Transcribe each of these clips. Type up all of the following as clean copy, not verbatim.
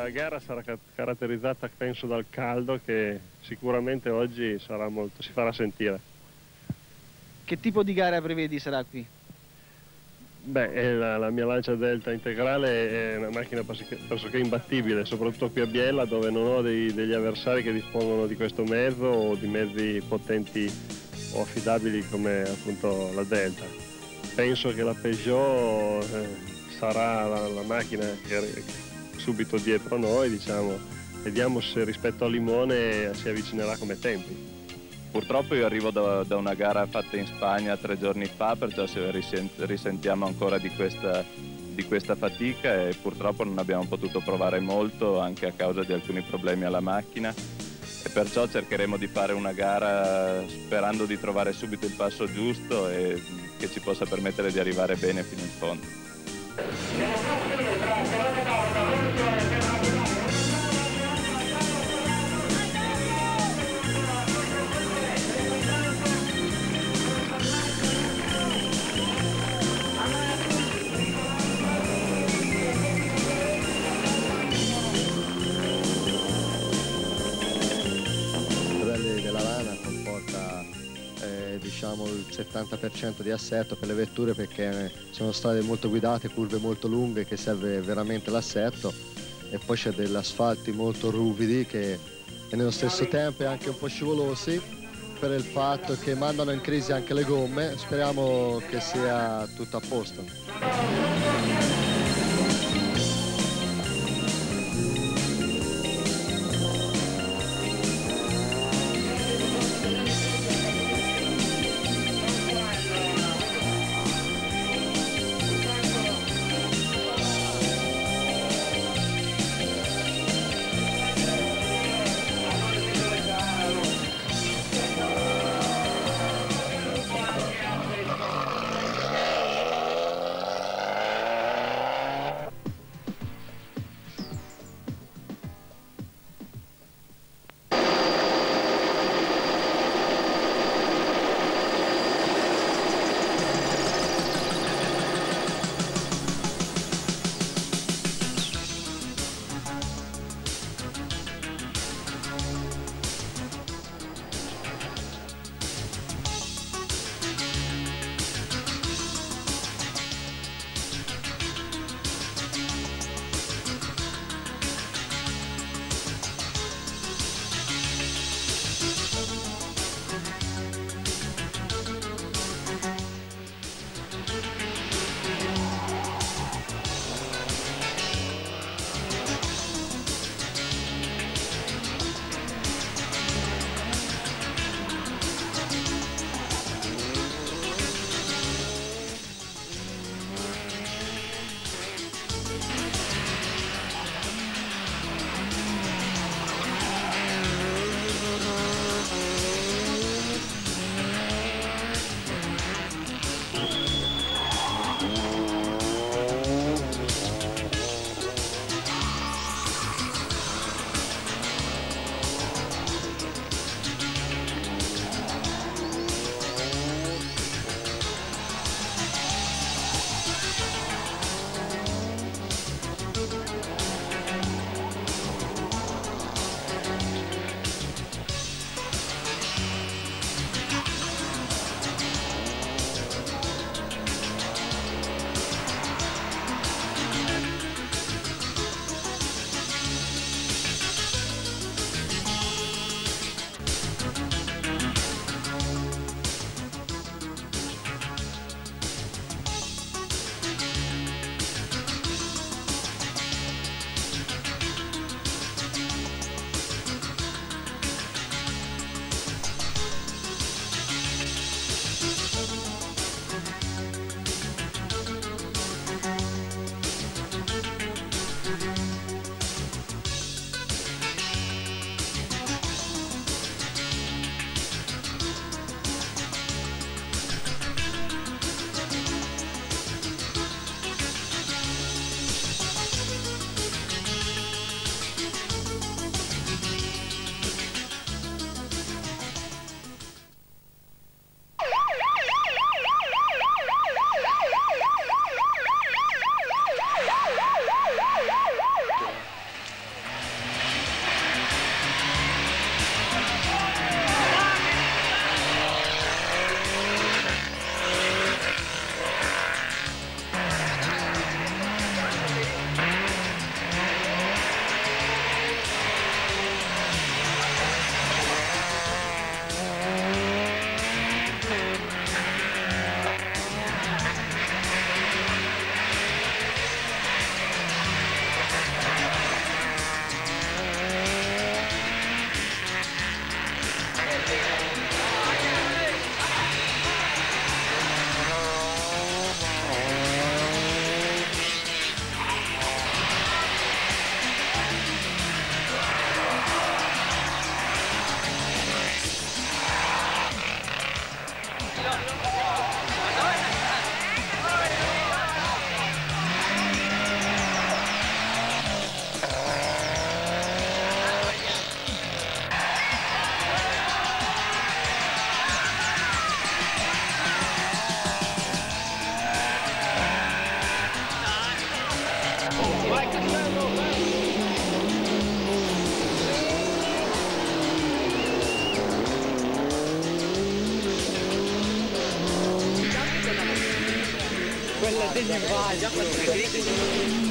gara sarà caratterizzata, penso, dal caldo, che sicuramente oggi si farà sentire. Che tipo di gara prevedi sarà qui? Beh, la mia Lancia Delta integrale è una macchina pressoché imbattibile, soprattutto qui a Biella, dove non ho degli avversari che dispongono di questo mezzo o di mezzi potenti o affidabili come appunto la Delta. Penso che la Peugeot sarà la macchina che è subito dietro a noi, diciamo. Vediamo se rispetto a Limone si avvicinerà come tempi. Purtroppo io arrivo da una gara fatta in Spagna 3 giorni fa, perciò risentiamo ancora di questa fatica e purtroppo non abbiamo potuto provare molto anche a causa di alcuni problemi alla macchina, e perciò cercheremo di fare una gara sperando di trovare subito il passo giusto e che ci possa permettere di arrivare bene fino in fondo. Della Lana comporta diciamo il 70% di assetto per le vetture, perché sono strade molto guidate, curve molto lunghe che serve veramente l'assetto, e poi c'è degli asfalti molto ruvidi e nello stesso tempo anche un po' scivolosi, per il fatto che mandano in crisi anche le gomme. Speriamo che sia tutto a posto. Quella degli invasi.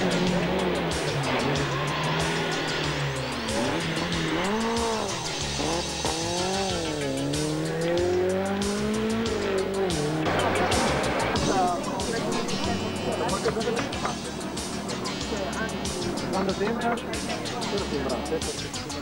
Quando sembra? Sembra